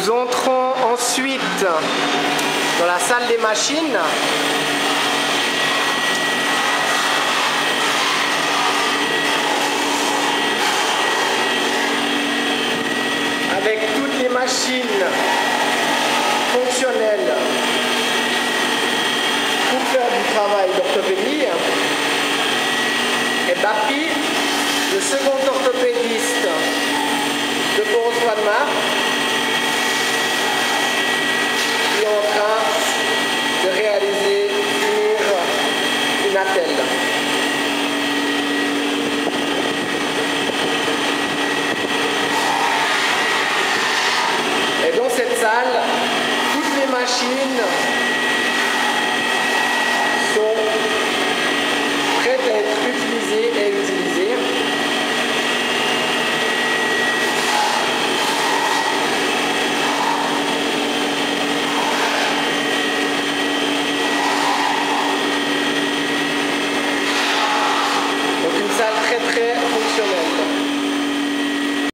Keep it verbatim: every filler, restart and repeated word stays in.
Nous entrons ensuite dans la salle des machines. Avec toutes les machines fonctionnelles pour faire du travail d'orthopédie. Et Bapi, le second orthopédiste de Pont-Auxois-de-Mar, qui est en train de réaliser, finir une attelle. Et dans cette salle, toutes les machines sont prêtes à être utilisées et utilisées.